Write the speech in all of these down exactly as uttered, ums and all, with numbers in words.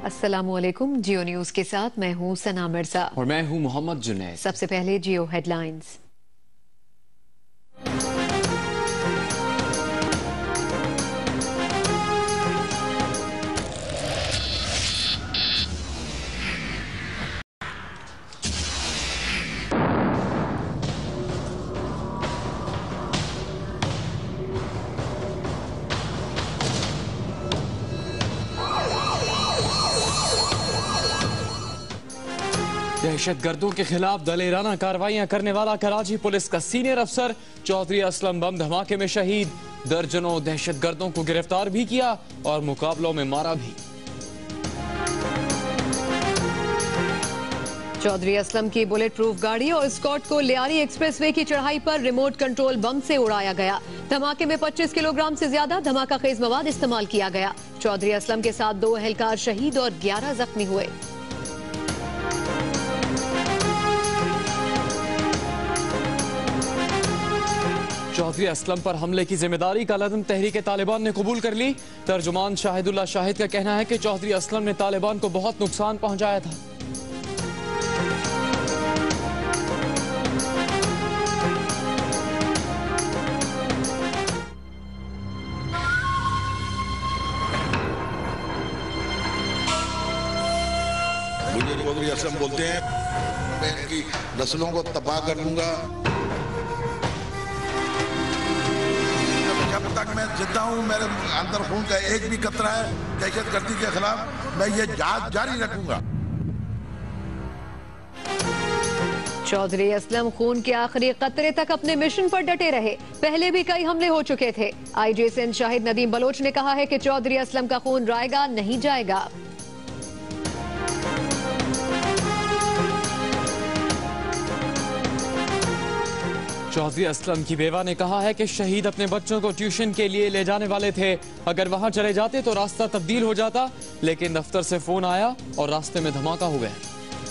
अस्सलामुअलैकुम। जियो न्यूज के साथ मैं हूं सना मिर्जा और मैं हूं मोहम्मद जुनैद। सबसे पहले जियो हेडलाइंस। दहशतगर्दों के खिलाफ दलेराना कार्रवाइयां करने वाला कराची पुलिस का सीनियर अफसर चौधरी असलम बम धमाके में शहीद। दर्जनों दहशतगर्दों को गिरफ्तार भी किया और मुकाबलों में मारा भी। चौधरी असलम की बुलेट प्रूफ गाड़ी और स्कॉट को लियारी एक्सप्रेसवे की चढ़ाई पर रिमोट कंट्रोल बम से उड़ाया गया। धमाके में पच्चीस किलोग्राम से ज्यादा धमाका खेज मवाद इस्तेमाल किया गया। चौधरी असलम के साथ दो एहलकार शहीद और ग्यारह जख्मी हुए। चौधरी असलम पर हमले की जिम्मेदारी कालादम तहरीक तालिबान ने कबूल कर ली। तर्जुमान शाहिदुल्लाह शाहिद का कहना है कि चौधरी असलम ने तालिबान को बहुत नुकसान पहुंचाया था। मुझे चौधरी असलम बोलते हैं, मैं इनकी नस्लों को तबाह कर दूंगा। जब तक मैं जिंदा हूं, मेरे अंदर खून का एक भी कतरा है दहशतगर्दी के खिलाफ, मैं ये जहाद जारी रखूंगा। चौधरी असलम खून के आखिरी कतरे तक अपने मिशन पर डटे रहे। पहले भी कई हमले हो चुके थे। आईजी सिंध शाहिद नदीम बलोच ने कहा है कि चौधरी असलम का खून रायगा नहीं जाएगा। चौधरी असलम की बेवा ने कहा है कि शहीद अपने बच्चों को ट्यूशन के लिए ले जाने वाले थे। अगर वहां चले जाते तो रास्ता तब्दील हो जाता, लेकिन दफ्तर से फोन आया और रास्ते में धमाका हो गया।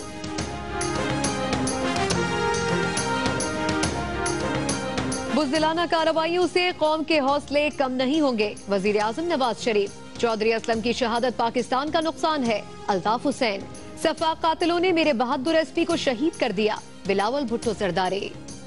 बुज़दिलाना कार्रवाइयों से कौम के हौसले कम नहीं होंगे। वजीर आजम नवाज शरीफ। चौधरी असलम की शहादत पाकिस्तान का नुकसान है। अल्ताफ हुसैन। सफाक कातिलों ने मेरे बहादुर एसपी को शहीद कर दिया। बिलावल भुट्टो सरदारी।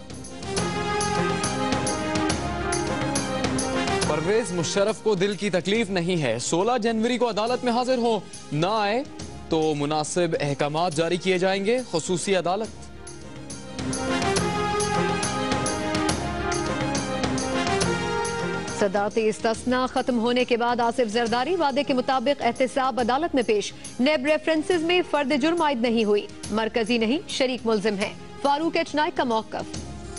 परवेज मुशर्रफ को दिल की तकलीफ नहीं है। सोलह जनवरी को अदालत में हाजिर हो, ना आए तो मुनासिब अहकामात जारी किए जाएंगे। खुसूसी अदालत। सदारती इस्तिस्ना खत्म होने के बाद आसिफ जरदारी वादे के मुताबिक एहतसाब अदालत में पेश। नेब रेफरेंसेस में फर्द जुर्म आयद नहीं हुई। मरकजी नहीं शरीक मुल्जिम है। फारूक एच नाइक का मौकफ।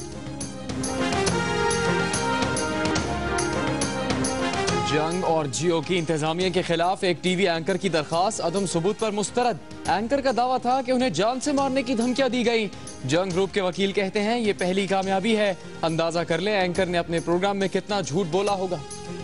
जंग और जियो की इंतजामिया के खिलाफ एक टीवी एंकर की दरखास्त अदम सबूत पर मुस्तरद। एंकर का दावा था कि उन्हें जान से मारने की धमकियां दी गई। जंग ग्रुप के वकील कहते हैं ये पहली कामयाबी है। अंदाजा कर ले एंकर ने अपने प्रोग्राम में कितना झूठ बोला होगा।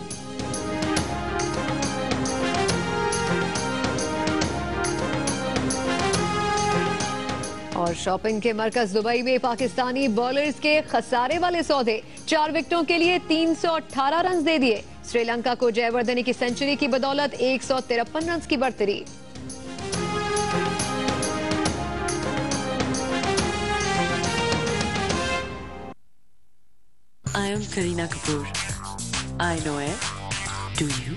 और शॉपिंग के मरकज दुबई में पाकिस्तानी बॉलर्स के खसारे वाले सौदे। चार विकेटों के लिए तीन सौ अठारह रन दे दिए। श्रीलंका को जयवर्धने की सेंचुरी की बदौलत एक सौ तिरपन रन की बढ़तरी। I am Kareena Kapoor. I know it. Do you?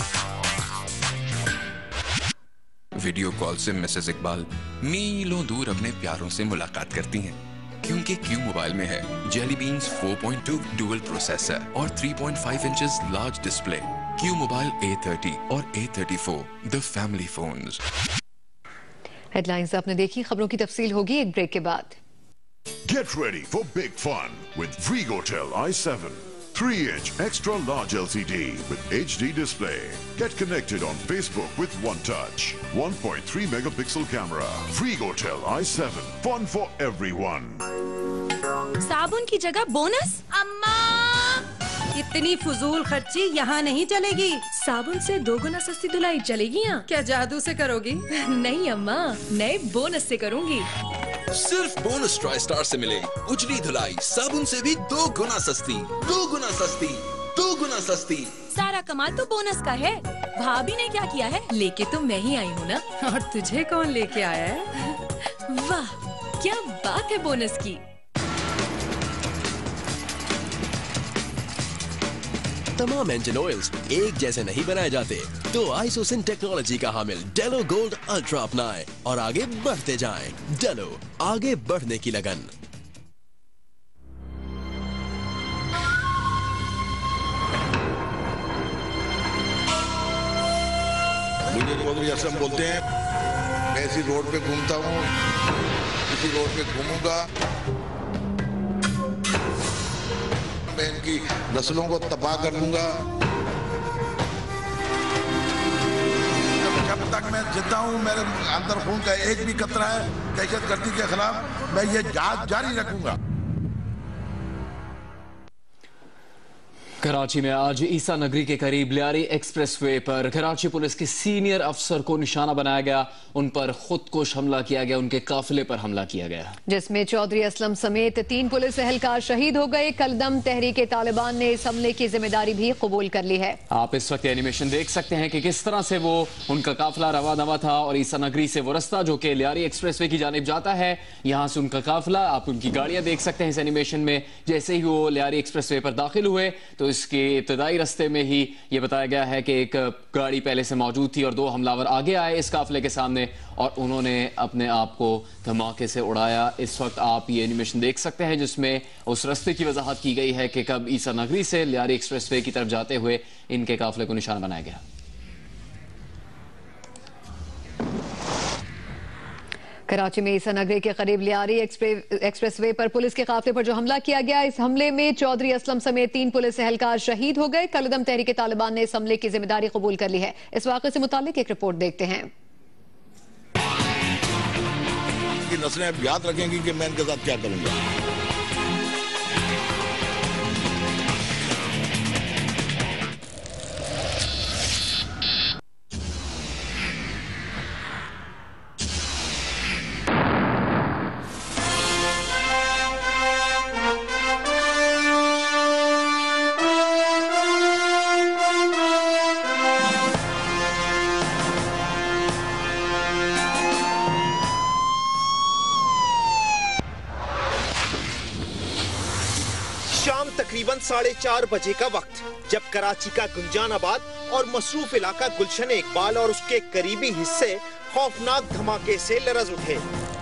Video call से मिसेस इकबाल मीलों दूर अपने प्यारों से मुलाकात करती हैं, क्योंकि क्यू मोबाइल में है jelly beans four point two dual processor और three point five inches large display. Q mobile A thirty और A thirty four, the family phones. Headlines आपने देखी, खबरों की तफसील होगी एक ब्रेक के बाद। Get ready for big fun with Frigotel i seven. three inch extra large L C D with H D display. Get connected on Facebook with One Touch. one point three megapixel camera. Frigotel i seven. Fun for everyone. साबुन की जगह bonus? अम्मा! इतनी फुजूल खर्ची यहाँ नहीं चलेगी। साबुन से दो गुना सस्ती धुलाई चलेगी यहाँ। क्या जादू से करोगी? नहीं अम्मा, नए बोनस से करूँगी। सिर्फ बोनस ट्राई स्टार से मिले उजली धुलाई साबुन से भी दो गुना सस्ती। दो गुना सस्ती, दो गुना सस्ती। सारा कमाल तो बोनस का है। भाभी ने क्या किया है? लेके तो मैं ही आई हूँ ना। और तुझे कौन लेके आया है? वाह, क्या बात है बोनस की। तमाम इंजन ऑयल्स एक जैसे नहीं बनाए जाते, तो आइसोसिन टेक्नोलॉजी का हामिल डेलो गोल्ड अल्ट्रा अपनाएं और आगे बढ़ते जाएं। डेलो, आगे बढ़ने की लगन। मुझे चौधरी असलम बोलते हैं। मैं इसी रोड पे घूमता हूँ, इसी रोड पे घूमूंगा। मैं इनकी नस्लों को तबाह कर दूंगा। जब तक मैं जिंदा हूँ, मेरे अंदर खून का एक भी कतरा है दहशतगर्दी के खिलाफ, मैं ये जांच जारी रखूंगा। कराची में आज ईसा नगरी के करीब लियारी एक्सप्रेसवे पर कराची पुलिस के सीनियर अफसर को निशाना बनाया गया। उन पर खुदकुश हमला किया गया, उनके काफिले पर हमला किया गया, जिसमें चौधरी असलम समेत तीन पुलिस एहलकार शहीद हो गए। कलदम तहरीके तालिबान ने इस हमले की जिम्मेदारी भी कबूल कर ली है। आप इस वक्त एनिमेशन देख सकते हैं कि किस तरह से वो उनका काफिला रवा दवा था और ईसा नगरी से वो रास्ता जो कि लियारी एक्सप्रेसवे की जानिब जाता है, यहाँ से उनका काफिला, आप उनकी गाड़ियां देख सकते हैं इस एनिमेशन में। जैसे ही वो लियारी एक्सप्रेसवे पर दाखिल हुए तो इसके इब्तदाई रास्ते में ही ये बताया गया है कि एक गाड़ी पहले से मौजूद थी और दो हमलावर आगे आए इस काफिले के सामने और उन्होंने अपने आप को धमाके से उड़ाया। इस वक्त आप ये एनिमेशन देख सकते हैं जिसमें उस रास्ते की वजाहत की गई है कि कब ईसा नगरी से लियारी एक्सप्रेसवे की तरफ जाते हुए इनके काफिले को निशाना बनाया गया। कराची में ईसा नगरी के करीब लियारी एक्सप्रेसवे पर पुलिस के काफिले पर जो हमला किया गया, इस हमले में चौधरी असलम समेत तीन पुलिस एहलकार शहीद हो गए। कलदम तहरीके तालिबान ने इस हमले की जिम्मेदारी कबूल कर ली है। इस वाक़े से मुताल्लिक एक रिपोर्ट देखते हैं। नस्लें अब याद रखेंगी कि मैं इनके साथ क्या करूंगा। शाम तकरीबन साढ़े चार बजे का वक्त, जब कराची का गुंजानाबाद और मसरूफ इलाका गुलशन इकबाल और उसके करीबी हिस्से खौफनाक धमाके से लरज उठे।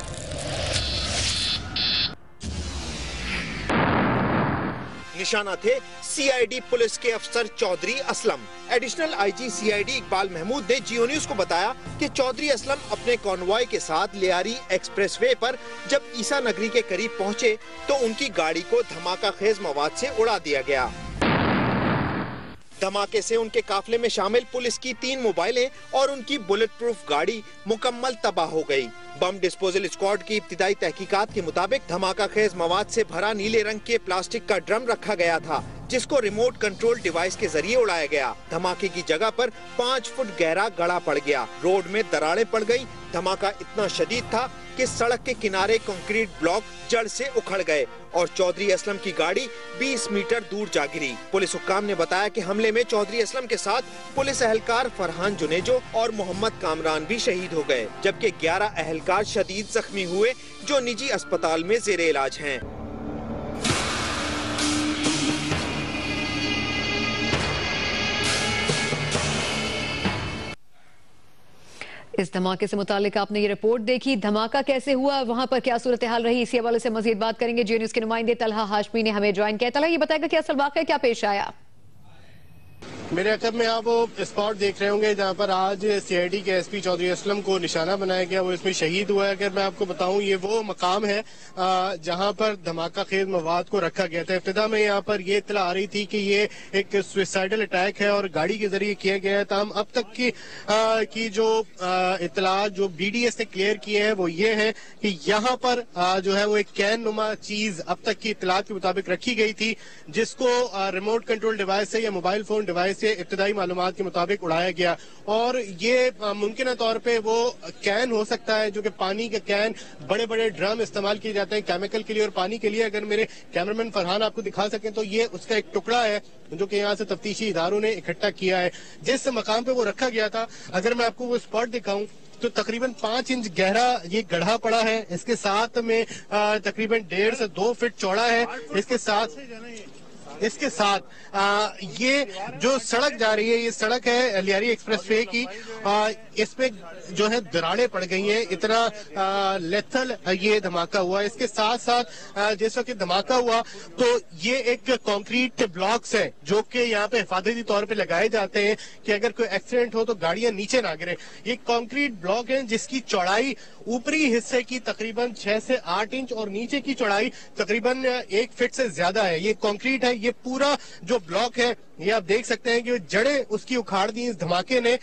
निशाना थे सीआईडी पुलिस के अफसर Chaudhry Aslam. Additional IG CID Iqbal Mahmood ने जियो न्यूज को बताया कि चौधरी असलम अपने कॉन्वॉय के साथ लियारी एक्सप्रेसवे पर जब ईसा नगरी के करीब पहुंचे तो उनकी गाड़ी को धमाका खेज मवाद से उड़ा दिया गया। धमाके से उनके काफिले में शामिल पुलिस की तीन मोबाइलें और उनकी बुलेट प्रूफ गाड़ी मुकम्मल तबाह हो गई। बम डिस्पोजल स्क्वाड की इब्तिदाई तहकीकात के मुताबिक धमाका खेज मवाद से भरा नीले रंग के प्लास्टिक का ड्रम रखा गया था, जिसको रिमोट कंट्रोल डिवाइस के जरिए उड़ाया गया। धमाके की जगह पर पाँच फुट गहरा गड़ा पड़ गया। रोड में दरारें पड़ गई। धमाका इतना शदीद था कि सड़क के किनारे कंक्रीट ब्लॉक जड़ से उखड़ गए और चौधरी असलम की गाड़ी बीस मीटर दूर जा गिरी। पुलिस हुक्काम ने बताया कि हमले में चौधरी असलम के साथ पुलिस एहलकार फरहान जुनेजो और मोहम्मद कामरान भी शहीद हो गए, जबकि ग्यारह एहलकार शदीद जख्मी हुए जो निजी अस्पताल में जेरे इलाज हैं। इस धमाके से मुतालिक आपने ये रिपोर्ट देखी। धमाका कैसे हुआ, वहां पर क्या सूरत हाल रही, इसी हवाले से मजीद बात करेंगे। जियो न्यूज के नुमाइंदे तलहा हाशमी ने हमें ज्वाइन किया। तलहा, ये बताएगा कि असल वाक़या क्या पेश आया? मेरे अकब में आप वो स्पॉट देख रहे होंगे जहाँ पर आज सीआईडी के एसपी चौधरी असलम को निशाना बनाया गया, वो इसमें शहीद हुआ है। अगर मैं आपको बताऊं, ये वो मकाम है जहाँ पर धमाका खेज मवाद को रखा गया था। इब्तिदा में यहाँ पर ये इत्तला आ रही थी कि ये एक सुसाइडल अटैक है और गाड़ी के जरिए किया गया है। तमाम अब तक की आ, की जो इत्तला जो बीडीएस ने क्लियर किए हैं वो ये है कि यहाँ पर आ, जो है वो एक कैन नुमा चीज अब तक की इत्तला के मुताबिक रखी गई थी, जिसको रिमोट कंट्रोल डिवाइस से या मोबाइल फोन डिवाइस से इब्तदाई मालूमात के मुताबिक उड़ाया गया। और ये मुमकिन तौर पे वो कैन हो सकता है, जो कि पानी के कैन, बड़े बड़े ड्रम इस्तेमाल किए जाते हैं केमिकल के लिए और पानी के लिए। अगर मेरे कैमरामैन फरहान आपको दिखा सकें तो ये उसका एक टुकड़ा है जो कि यहाँ से तफ्तीशी इदारों ने इकट्ठा किया है। जिस मकाम पे वो रखा गया था, अगर मैं आपको वो स्पॉट दिखाऊं तो तकरीबन पांच इंच गहरा ये गड्ढा पड़ा है। इसके साथ में तकरीबन डेढ़ से दो फीट चौड़ा है। इसके साथ इसके साथ आ, ये जो सड़क जा रही है, ये सड़क है लियारी एक्सप्रेसवे की। आ, इसमें जो है दरारें पड़ गई हैं। इतना आ, लेथल ये धमाका हुआ। इसके साथ साथ जिस वक्त धमाका हुआ तो ये एक कंक्रीट ब्लॉक्स है जो कि यहाँ पे हिफाजती तौर पे लगाए जाते हैं कि अगर कोई एक्सीडेंट हो तो गाड़ियां नीचे ना गिरे। ये कंक्रीट ब्लॉक है जिसकी चौड़ाई ऊपरी हिस्से की तकरीबन छह से आठ इंच और नीचे की चौड़ाई तकरीबन एक फीट से ज्यादा है। ये कंक्रीट है। ये पूरा जो ब्लॉक है ये आप देख सकते हैं कि जड़ें उसकी उखाड़ दी इस धमाके ने।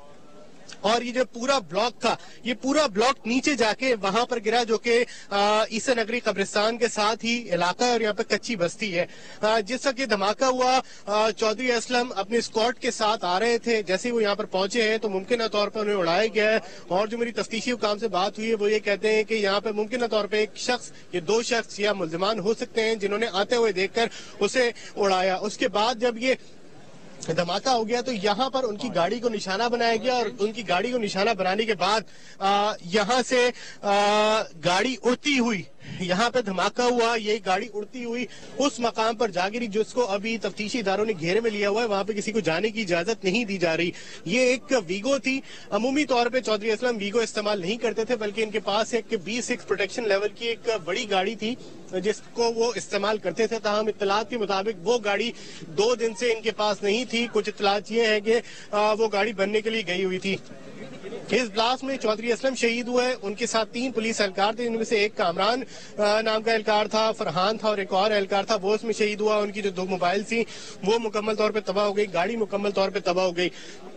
और ये जो पूरा ब्लॉक था, ये पूरा ब्लॉक नीचे जाके वहां पर गिरा, जो कि ईसा नगरी कब्रिस्तान के साथ ही इलाका है और यहाँ पे कच्ची बस्ती है। आ, जिस वक्त ये धमाका हुआ, चौधरी असलम अपने स्क्वाड के साथ आ रहे थे। जैसे वो यहाँ पर पहुंचे हैं तो मुमकिन तौर पर उन्हें उड़ाया गया है। और जो मेरी तफ्तीशी हुकाम से बात हुई है वो ये कहते हैं कि यहाँ पे मुमकिन तौर पर एक शख्स, ये दो शख्स या मुल्जिमान हो सकते हैं जिन्होंने आते हुए देखकर उसे उड़ाया। उसके बाद जब ये धमाका हो गया तो यहाँ पर उनकी गाड़ी को निशाना बनाया गया और उनकी गाड़ी को निशाना बनाने के बाद यहाँ से आ, गाड़ी उड़ती हुई, यहाँ पे धमाका हुआ, ये गाड़ी उड़ती हुई उस मकाम पर जा गिरी जिसको अभी तफ्तीशी इदारों ने घेरे में लिया हुआ है। वहां पे किसी को जाने की इजाजत नहीं दी जा रही। ये एक वीगो थी। अमूमी तौर पे चौधरी असलम वीगो इस्तेमाल नहीं करते थे, बल्कि इनके पास एक बी सिक्स प्रोटेक्शन लेवल की एक बड़ी गाड़ी थी जिसको वो इस्तेमाल करते थे। ताहम इत्तलात के मुताबिक वो गाड़ी दो दिन से इनके पास नहीं थी। कुछ इत्तलात ये है कि वो गाड़ी बनने के लिए गई हुई थी। इस ब्लास्ट में चौधरी असलम शहीद हुए। उनके साथ तीन पुलिस एहलकार थे, इनमें से एक कामरान नाम का एहलकार था, फरहान था और एक और एहलकार था, वो इसमें शहीद हुआ। उनकी जो दो मोबाइल थी वो मुकम्मल तौर पे तबाह हो गई, गाड़ी मुकम्मल तौर पे तबाह हो गई।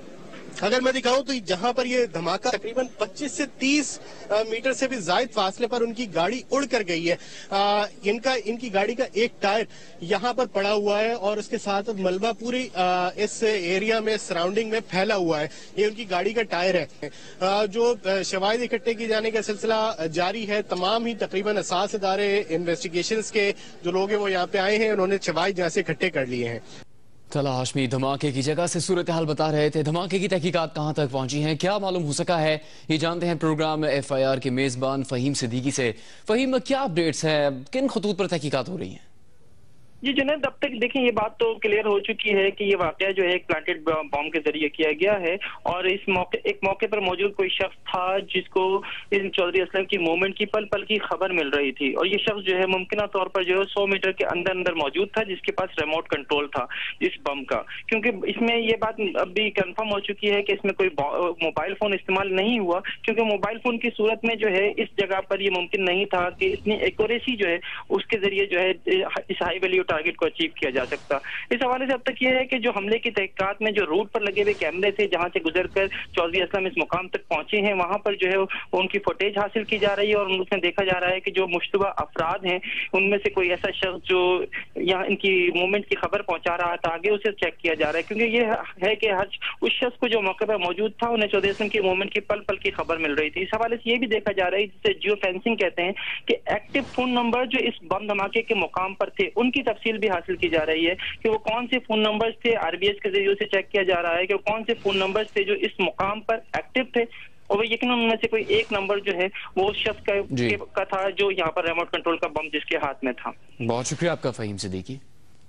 अगर मैं दिखाऊं तो जहां पर ये धमाका तकरीबन पच्चीस से तीस मीटर से भी ज्यादा फासले पर उनकी गाड़ी उड़ कर गई है। आ, इनका इनकी गाड़ी का एक टायर यहां पर पड़ा हुआ है और उसके साथ मलबा पूरी आ, इस एरिया में सराउंडिंग में फैला हुआ है। ये उनकी गाड़ी का टायर है। आ, जो शवाहिद इकट्ठे किए जाने का सिलसिला जारी है। तमाम ही तकरीबन असास इदारे इन्वेस्टिगेशन के जो लोग हैं वो यहाँ पे आए हैं, उन्होंने शवाहिद यहाँ से इकट्ठे कर लिए हैं। तला हाशमी धमाके की जगह से सूरत हाल बता रहे थे। धमाके की तहकीकात कहां तक पहुंची हैं, क्या मालूम हो सका है, ये जानते हैं प्रोग्राम एफ आई आर के मेजबान फहीम सिद्दीकी से। फहीम, क्या अपडेट्स हैं, किन खतूत पर तहकीकात हो रही हैं? जी जुनैद, अब तक देखिए ये बात तो क्लियर हो चुकी है कि ये वाकया जो है एक प्लांटेड बॉम्ब के जरिए किया गया है। और इस मौके एक मौके पर मौजूद कोई शख्स था जिसको इस चौधरी असलम की मूवमेंट की पल पल की खबर मिल रही थी। और ये शख्स जो है मुमकिन तौर पर जो है सौ मीटर के अंदर अंदर मौजूद था, जिसके पास रिमोट कंट्रोल था इस बम का। क्योंकि इसमें ये बात अभी कंफर्म हो चुकी है कि इसमें कोई मोबाइल फोन इस्तेमाल नहीं हुआ, क्योंकि मोबाइल फोन की सूरत में जो है इस जगह पर ये मुमकिन नहीं था कि इतनी एक्यूरेसी जो है उसके जरिए जो है इस हाई वैल्यू टारगेट को अचीव किया जा सकता। इस हवाले से अब तक यह है कि जो हमले की तहकीकात में जो रूट पर लगे हुए कैमरे थे जहां से गुजरकर चौधरी असलम इस मुकाम तक पहुंचे हैं, वहां पर जो है उनकी फुटेज हासिल की जा रही है। और उसमें देखा जा रहा है कि जो मुश्तबा अफराद हैं उनमें से कोई ऐसा शख्स जो यहाँ इनकी मूवमेंट की खबर पहुंचा रहा था, आगे उसे चेक किया जा रहा है। क्योंकि ये है कि हर उस शख्स को जो मौके पर मौजूद था उन्हें चौधरी असलम की मूवमेंट की पल पल की खबर मिल रही थी। इस हवाले से ये भी देखा जा रहा है, जिसे जियो फेंसिंग कहते हैं, कि एक्टिव फोन नंबर जो इस बम धमाके के मुकाम पर थे उनकी तफसील भी हासिल की जा रही है कि वो कौन से फोन नंबर्स थे। आरबीएस के जरिए से चेक किया जा रहा है कि वो कौन से फोन नंबर्स थे जो इस मुकाम पर एक्टिव थे। और यकीन उनमें से कोई एक नंबर जो है वो उस शख्स का, का था जो यहाँ पर रिमोट कंट्रोल का बम जिसके हाथ में था। बहुत शुक्रिया आपका फहीम सिद्दीकी।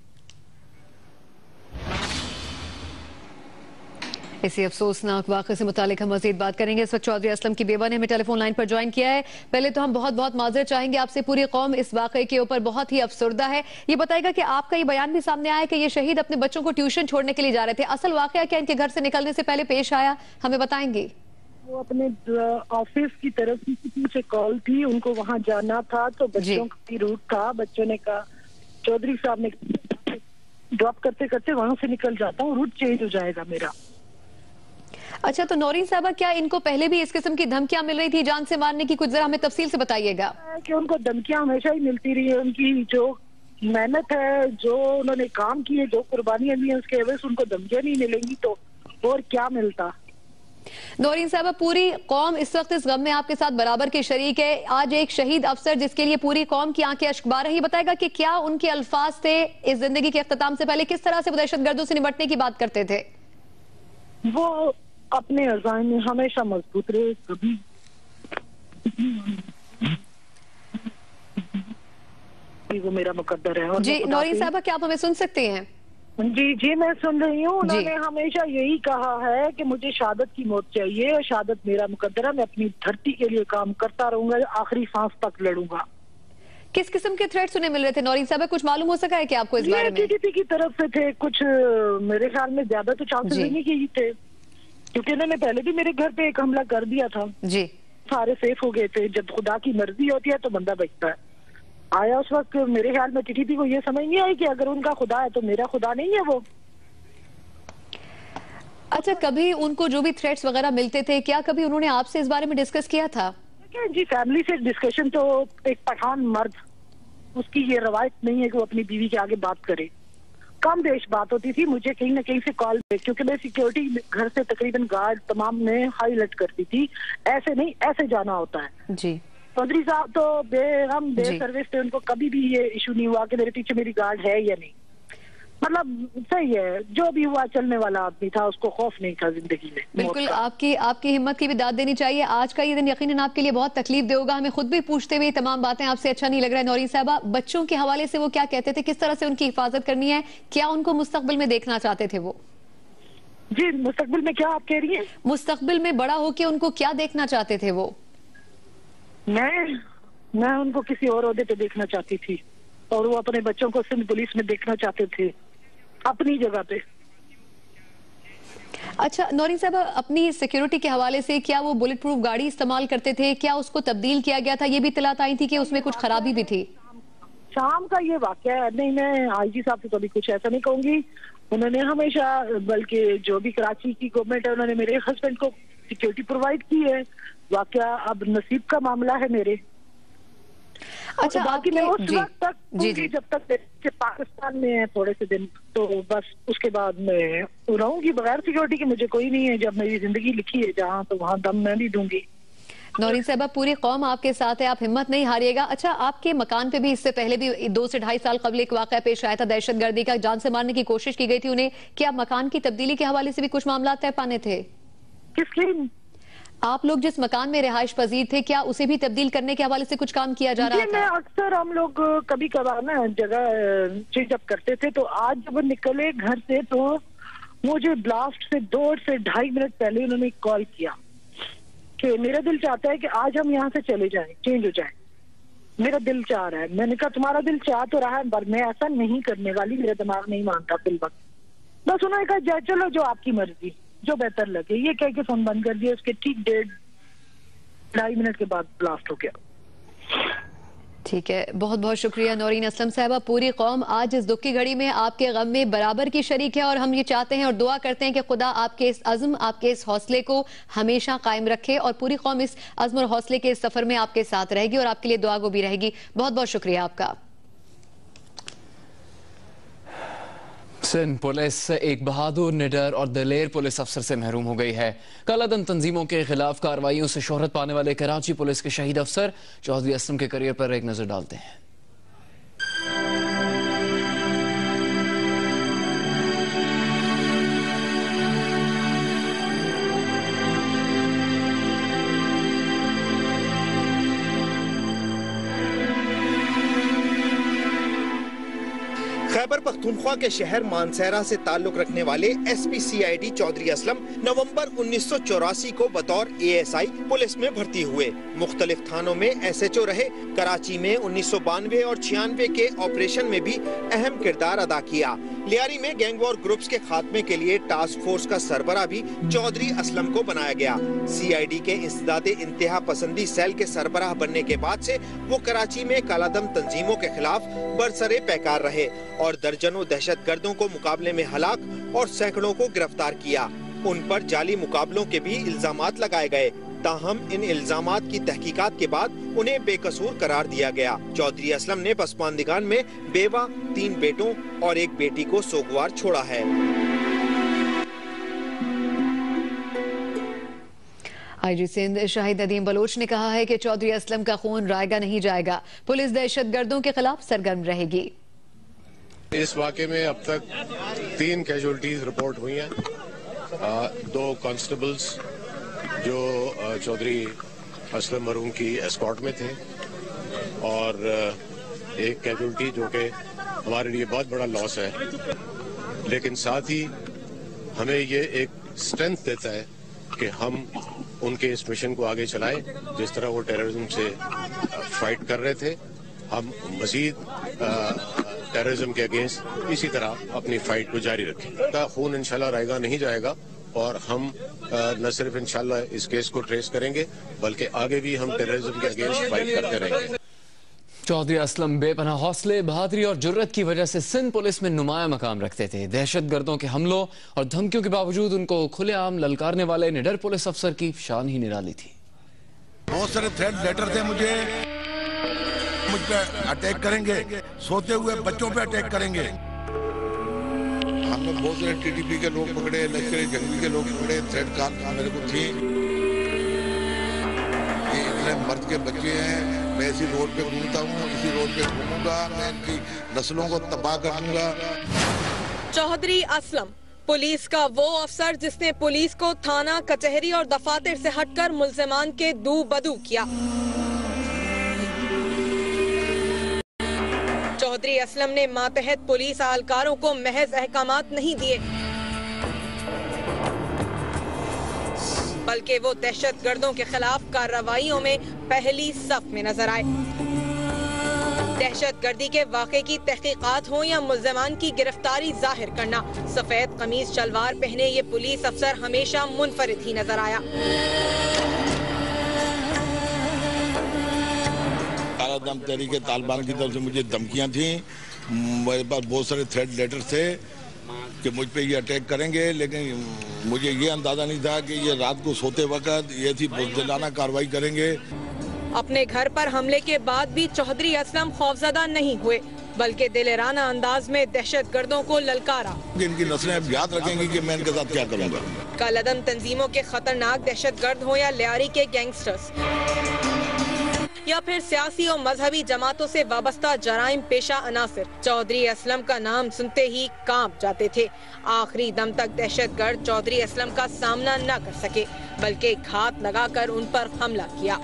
इसी अफसोसनाक वाक़े से मुतालिक हम मजीद बात करेंगे। इस वक्त चौधरी असलम की बेवा ने हमें टेलीफोन लाइन पर ज्वाइन किया है। पहले तो हम बहुत बहुत माजरत चाहेंगे आपसे, पूरी कौम इस वाक़े के ऊपर बहुत ही अफसरदा है। ये बताएगा कि आपका ये बयान भी सामने आया कि ये शहीद अपने बच्चों को ट्यूशन छोड़ने के लिए जा रहे थे। असल वाक़या क्या इनके घर से निकलने से पहले पेश आया, हमें बताएंगे? वो अपने ऑफिस की तरफ से कॉल थी, उनको वहाँ जाना था तो बच्चों का रूट था। बच्चों ने कहा चौधरी साहब ने ड्रॉप करते करते वहाँ से निकल जाता हूँ, रूट चेंज हो जाएगा मेरा। अच्छा, तो नौरीन साहबा, क्या इनको पहले भी इस किस्म की धमकियां मिल रही थी जान से मारने की? कुछ जरा हमें तफसील से बताइएगा। कि उनको धमकियां हमेशा ही मिलती रही है। उनकी जो मेहनत है, जो उन्होंने काम किए, जो कुर्बानियां दी हैं, उसके एवज उनको धमकियां नहीं मिलेंगी तो और क्या मिलता। नौरीन साहबा, पूरी कौम इस वक्त इस गम में आपके साथ बराबर के शरीक है। आज एक शहीद अफसर जिसके लिए पूरी कौम की आंखें अश्कबार है, ये बताएगा कि क्या उनके अल्फाज थे इस जिंदगी के अख्ताम से पहले, किस तरह से वो दहशतगर्दों से निपटने की बात करते थे? वो अपने अज़ाम में हमेशा मजबूत रहे, कभी वो मेरा मुकद्दर है। जी नौरीन साहबा, क्या आप हमें सुन सकते हैं? जी जी मैं सुन रही हूँ। उन्होंने हमेशा यही कहा है कि मुझे शहादत की मौत चाहिए और शहादत मेरा मुकद्दर है, मैं अपनी धरती के लिए काम करता रहूंगा, आखिरी सांस तक लड़ूंगा। किस किस्म के थ्रेट्स उन्हें मिल रहे थे नौरीन साहब, कुछ मालूम हो सका है कि आपको इस बारे में? टीटीपी की तरफ से थे कुछ, मेरे ख्याल में ज्यादा तो चांसेस नहीं की थे, क्योंकि उन्होंने पहले भी मेरे घर पे एक हमला कर दिया था जी। सारे सेफ हो गए थे। जब खुदा की मर्जी होती है तो बंदा बचता है। आया उस वक्त मेरे ख्याल में टीटीपी को ये समझ नहीं आई कि अगर उनका खुदा है तो मेरा खुदा नहीं है वो। अच्छा, कभी उनको जो भी थ्रेट्स वगैरह मिलते थे, क्या कभी उन्होंने आपसे इस बारे में डिस्कस किया था? जी फैमिली से डिस्कशन तो एक पठान मर्द, उसकी ये रवायत नहीं है कि वो अपनी बीवी के आगे बात करे। कम बेश बात होती थी, मुझे कहीं ना कहीं से कॉल, क्योंकि मैं सिक्योरिटी घर से तकरीबन गार्ड तमाम में हाई अलर्ट करती थी, ऐसे नहीं ऐसे जाना होता है जी। चौधरी साहब तो बेगम बे सर्विस थे, उनको कभी भी ये इशू नहीं हुआ कि मेरे पीछे मेरी गार्ड है या नहीं। मतलब सही है, जो भी हुआ चलने वाला आदमी था, उसको खौफ नहीं था जिंदगी में। बिल्कुल, आपकी आपकी हिम्मत की भी दाद देनी चाहिए। आज का ये दिन यकीनन आपके लिए बहुत तकलीफ दे होगा, हमें खुद भी पूछते हुए तमाम बातें आपसे अच्छा नहीं लग रहा है। नौरीन साहबा, बच्चों के हवाले से वो क्या कहते थे, किस तरह से उनकी हिफाजत करनी है, क्या उनको मुस्तकबिल में देखना चाहते थे वो? जी मुस्तकबिल में क्या आप कह रही है? मुस्तकबिल में बड़ा होके उनको क्या देखना चाहते थे वो? मैं मैं उनको किसी और ओहदे पे देखना चाहती थी और वो अपने बच्चों को सिंध पुलिस में देखना चाहते थे अपनी जगह पे। अच्छा नौरीन साहब, अपनी सिक्योरिटी के हवाले से क्या वो बुलेट प्रूफ गाड़ी इस्तेमाल करते थे? क्या उसको तब्दील किया गया था? ये भी इत्तलात आई थी कि उसमें कुछ खराबी भी थी। शाम का ये वाकया है, नहीं मैं आईजी साहब से कभी कुछ ऐसा नहीं कहूंगी। उन्होंने हमेशा, बल्कि जो भी कराची की गवर्नमेंट है, उन्होंने मेरे हस्बैंड को सिक्योरिटी प्रोवाइड की है। वाकया अब नसीब का मामला है मेरे। अच्छा, बाकी मैं उस वक्त तक जी, जी। जब तक के पाकिस्तान में है थोड़े से दिन, तो बस उसके बाद मैं रहूंगी बगैर सिक्योरिटी के। मुझे कोई नहीं है, जब मेरी जिंदगी लिखी है जहाँ, तो वहाँ दम मैं भी दूंगी। नौरीन साहबा, पूरी कौम आपके साथ है, आप हिम्मत नहीं हारिएगा। अच्छा, आपके मकान पे भी इससे पहले भी दो से ढाई साल कबल एक वाकया पेश आया था, दहशतगर्दी का, जान से मारने की कोशिश की गई थी उन्हें। क्या मकान की तब्दीली के हवाले से भी कुछ मामला तय पाने थे? किसकी? आप लोग जिस मकान में रिहाइश पजीर थे, क्या उसे भी तब्दील करने के हवाले से कुछ काम किया जा रहा था? मैं अक्सर हम लोग कभी कभार ना जगह चेंज अप करते थे, तो आज जब वो निकले घर से तो मुझे ब्लास्ट से दो से ढाई मिनट पहले उन्होंने कॉल किया कि मेरा दिल चाहता है कि आज हम यहाँ से चले जाएं, चेंज हो जाएं, मेरा दिल चाह रहा है। मैंने कहा तुम्हारा दिल चाह तो रहा है, पर मैं ऐसा नहीं करने वाली, मेरा दिमाग नहीं मानता फिल वक्त। बस उन्होंने कहा चलो जो आपकी मर्जी, जो बेहतर लगे, ये कह के फोन बंद कर दिया। उसके ठीक डेढ़ ढाई मिनट के बाद ब्लास्ट हो गया। ठीक है, बहुत बहुत शुक्रिया नौरीन असलम साहबा। पूरी कौम आज इस दुख की घड़ी में आपके गम में बराबर की शरीक है और हम ये चाहते हैं और दुआ करते हैं कि खुदा आपके इस अज़्म, आपके इस हौसले को हमेशा कायम रखे और पूरी कौम इस अज़्म और हौसले के इस सफर में आपके साथ रहेगी और आपके लिए दुआ गो भी रहेगी। बहुत बहुत शुक्रिया आपका। सिंध पुलिस एक बहादुर, निडर और दलेर पुलिस अफसर से महरूम हो गई है। कालाधन तंजीमों के खिलाफ कार्रवाइयों से शोहरत पाने वाले कराची पुलिस के शहीद अफसर चौधरी असलम के करियर पर एक नजर डालते हैं। खैबर पख्तूनख्वा के शहर मानसहरा से ताल्लुक रखने वाले S P C I D Chaudhry Aslam नवंबर उन्नीस सौ चौरासी को बतौर ए एस आई पुलिस में भर्ती हुए। मुख्तलिफ थानों में एस एच ओ रहे। कराची में उन्नीस सौ बानवे और छियानवे के ऑपरेशन में भी अहम किरदार अदा किया। लियारी में गैंग वॉर ग्रुप्स के खात्मे के लिए टास्क फोर्स का सरबराह भी चौधरी असलम को बनाया गया। सी आई डी के इंसदादे इंतहा पसंदी सेल के सरबराह बनने के बाद से वो कराची में कालादम तंजीमों के खिलाफ बरसरे पैकार रहे और दर्जनों दहशतगर्दों को मुकाबले में हलाक और सैकड़ों को गिरफ्तार किया। उन पर जाली मुकाबलों के भी इल्जामात लगाए गए। ताहम इन इल्जामात की तहकीकात के बाद उन्हें बेकसूर करार दिया गया। चौधरी असलम ने पसमानदिगान में बेवा, तीन बेटों और एक बेटी को सोगवार छोड़ा है। आईजी सिंध शाहिद नदीम बलोच ने कहा है कि चौधरी असलम का खून रायगा नहीं जाएगा। पुलिस दहशतगर्दों के खिलाफ सरगर्म रहेगी। इस वाक़े में अब तक तीन कैजुअल्टीज रिपोर्ट हुई हैं। दो कांस्टेबल्स जो चौधरी असलम मरूम की एस्कॉर्ट में थे और एक कैजुअल्टी जो कि हमारे लिए बहुत बड़ा लॉस है, लेकिन साथ ही हमें ये एक स्ट्रेंथ देता है कि हम उनके इस मिशन को आगे चलाएं। जिस तरह वो टेररिज्म से फाइट कर रहे थे, हम मजीद टेररिज्म के अगेंस्ट इसी तरह अपनी फाइट को जारी रखें। का खून इंशाल्लाह रायगा नहीं जाएगा और हम न सिर्फ इंशाल्लाह इस केस को ट्रेस करेंगे बल्कि आगे भी हम टेररिज्म के अगेंस्ट फाइट करते रहेंगे। चौधरी असलम बेपनाह हौसले, बहादुरी और जुर्रत की वजह से सिंध पुलिस में नुमाया मकाम रखते थे। दहशत गर्दों के हमलों और धमकियों के बावजूद उनको खुलेआम ललकारने वाले निडर पुलिस अफसर की शान ही निराली थी। बहुत सारे थ्रेट लेटर थे मुझे, मुझ पे अटैक करेंगे, सोते हुए बच्चों पे अटैक करेंगे। हमने बहुत सारे टीडीपी के लोग पकड़े, लश्कर जंगली के लोग पकड़े, थ्रेट कॉल मेरे को थी। ये इतने मर्द के बच्चे हैं, मैं इसी रोड पे घूमता हूँ, इसी रोड पे घूमूंगा, मैं इनकी नस्लों को तबाह करूंगा। चौधरी असलम पुलिस का वो अफसर जिसने पुलिस को थाना, कचहरी और दफातर से हटकर मुल्जिमान के दू बदू किया। चौधरी असलम ने मातहत पुलिस एहलकारों को महज अहकामात नहीं दिए, बल्कि वो दहशत गर्दों के खिलाफ कार्रवाइयों में पहली सफ में नजर आए। दहशत गर्दी के वाक़े की तहकीकात हो या मुल्ज़िमान की गिरफ्तारी जाहिर करना, सफेद कमीज शलवार पहने ये पुलिस अफसर हमेशा मुनफरिद ही नजर आया। कालादम तहरीके तालिबान की तरफ से मुझे धमकियां थी, मेरे पास बहुत सारे थ्रेट लेटर थे कि मुझ पे ये अटैक करेंगे, लेकिन मुझे ये अंदाजा नहीं था कि ये रात को सोते वक्त ये थी बुज़दिलाना कार्रवाई करेंगे। अपने घर पर हमले के बाद भी चौधरी असलम खौफजदा नहीं हुए, बल्कि दिलेराना अंदाज में दहशत गर्दों को ललकारा। इनकी नस्लें अब याद रखेंगी कि मैं इनके साथ क्या करूंगा। कालादम तंजीमों के खतरनाक दहशत गर्द हो या लियारी के गैंगस्टर्स या फिर सियासी और मजहबी जमातों से वाबस्ता जराइम पेशा अनासिर, चौधरी असलम का नाम सुनते ही कांप जाते थे। आखिरी दम तक दहशत गर्द चौधरी असलम का सामना न कर सके, बल्कि घात लगाकर उन पर हमला किया।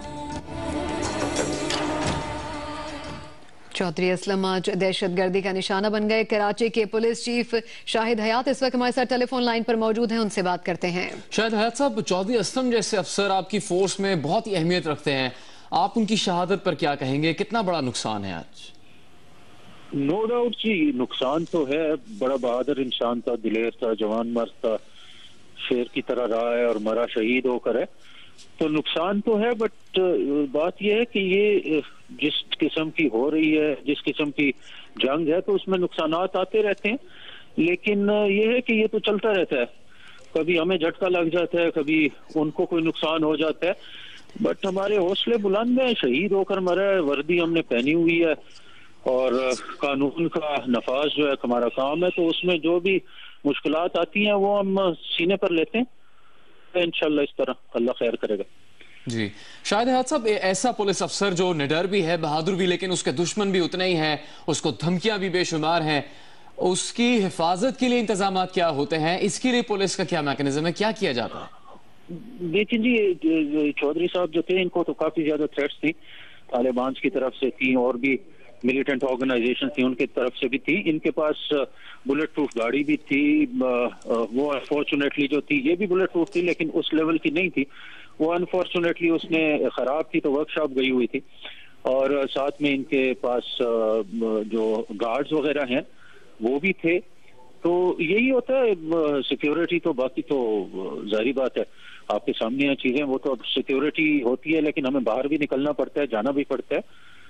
चौधरी असलम आज दहशत गर्दी का निशाना बन गए। कराची के पुलिस चीफ शाहिद हयात इस वक्त हमारे साथ टेलीफोन लाइन पर मौजूद हैं, उनसे बात करते हैं। शाहिद हयात साहब, चौधरी असलम जैसे अफसर आपकी फोर्स में बहुत ही अहमियत रखते हैं, आप उनकी शहादत पर क्या कहेंगे? कितना बड़ा नुकसान है आज? नो डाउट जी, नुकसान तो है। बड़ा बहादुर इंसान था, दिलेर था, जवान मर्द था, शेर की तरह रहा है और मरा शहीद होकर है, तो नुकसान तो है। बट बात यह है कि ये जिस किस्म की हो रही है, जिस किस्म की जंग है, तो उसमें नुकसानात आते रहते हैं। लेकिन ये है कि ये तो चलता रहता है, कभी हमें झटका लग जाता है, कभी उनको कोई नुकसान हो जाता है। बट हमारे हौसले बुलंद हैं, शहीद होकर मरा है, वर्दी हमने पहनी हुई है और कानून का नफाज जो है हमारा काम है, तो उसमें जो भी मुश्किलात आती हैं वो हम सीने पर लेते हैं। इंशाल्लाह इस तरह अल्लाह खैर करेगा। जी शाहिद हयात साहब, ऐसा पुलिस अफसर जो निडर भी है, बहादुर भी, लेकिन उसके दुश्मन भी उतने ही हैं, उसको धमकियां भी बेशुमार हैं, उसकी हिफाजत के लिए इंतजाम क्या होते हैं? इसके लिए पुलिस का क्या मैकेनिज्म है, क्या किया जाता है? देखिए जी, चौधरी साहब जो थे इनको तो काफी ज्यादा थ्रेट्स थी, तालिबान की तरफ से थी और भी मिलिटेंट ऑर्गेनाइजेशन थी उनकी तरफ से भी थी। इनके पास बुलेट प्रूफ गाड़ी भी थी, वो अनफॉर्चुनेटली जो थी ये भी बुलेट प्रूफ थी, लेकिन उस लेवल की नहीं थी। वो अनफॉर्चुनेटली उसने खराब थी, तो वर्कशॉप गई हुई थी। और साथ में इनके पास जो गार्ड्स वगैरह हैं वो भी थे। तो यही होता है सिक्योरिटी, तो बाकी तो जाहिर बात है आपके सामने चीजें, वो तो अब सिक्योरिटी होती है, लेकिन हमें बाहर भी निकलना पड़ता है, जाना भी पड़ता है।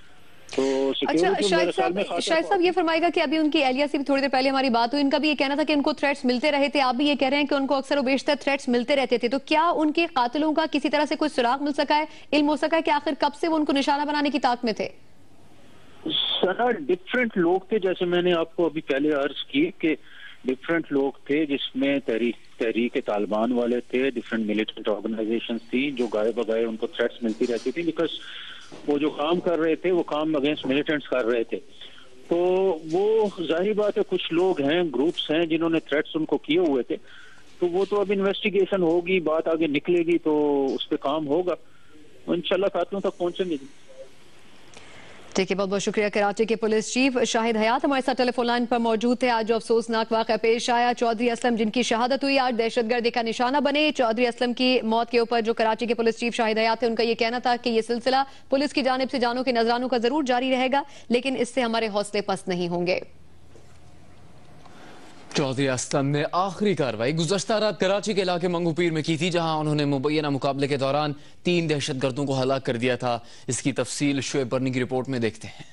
तो अच्छा, शाहिद साहब शाहिद साहब ये फरमाएगा कि अभी उनकी एहलिया से भी थोड़ी देर पहले हमारी बात हुई, इनका भी ये कहना था कि उनको थ्रेट्स मिलते रहे थे, आप भी ये कह रहे हैं कि उनको अक्सर बेशतर थ्रेट्स मिलते रहते थे, तो क्या उनके कातिलों का किसी तरह से कोई सुराग मिल सका है, इल्म हो सका है कि आखिर कब से वो उनको निशाना बनाने की ताक में थे? सना डिफरेंट लोग थे, जैसे मैंने आपको अभी पहले अर्ज की कि डिफरेंट लोग थे, जिसमें तहरीक तहरीक तालिबान वाले थे, डिफरेंट मिलिटेंट ऑर्गेनाइजेशंस थी जो गाए बगाए उनको थ्रेट्स मिलती रहती थी, बिकॉज वो जो काम कर रहे थे वो काम अगेंस्ट मिलिटेंट्स कर रहे थे। तो वो जाहिर बात है कुछ लोग हैं, ग्रुप्स हैं जिन्होंने थ्रेट्स उनको किए हुए थे, तो वो तो अब इन्वेस्टिगेशन होगी, बात आगे निकलेगी तो उस पर काम होगा, इंशाल्लाह कातिलों तक पहुंचेंगे। ठीक है, बहुत बहुत शुक्रिया। कराची के पुलिस चीफ शाहिद हयात हमारे साथ टेलीफोन लाइन पर मौजूद थे। आज जो अफसोसनाक वाक़या पेश आया, चौधरी असलम जिनकी शहादत हुई आज दहशतगर्दी का निशाना बने। चौधरी असलम की मौत के ऊपर जो कराची के पुलिस चीफ शाहिद हयात थे, उनका ये कहना था कि ये सिलसिला पुलिस की जानिब से जानों के नजरानों का जरूर जारी रहेगा, लेकिन इससे हमारे हौसले पस्त नहीं होंगे। चौधरी असलम ने आखिरी कार्रवाई गुज़श्ता रात कराची के इलाके मंगूपीर में की थी, जहां उन्होंने मुबैना मुकाबले के दौरान तीन दहशतगर्दों को हलाक कर दिया था। इसकी तफसील शुएब बर्नी की रिपोर्ट में देखते हैं।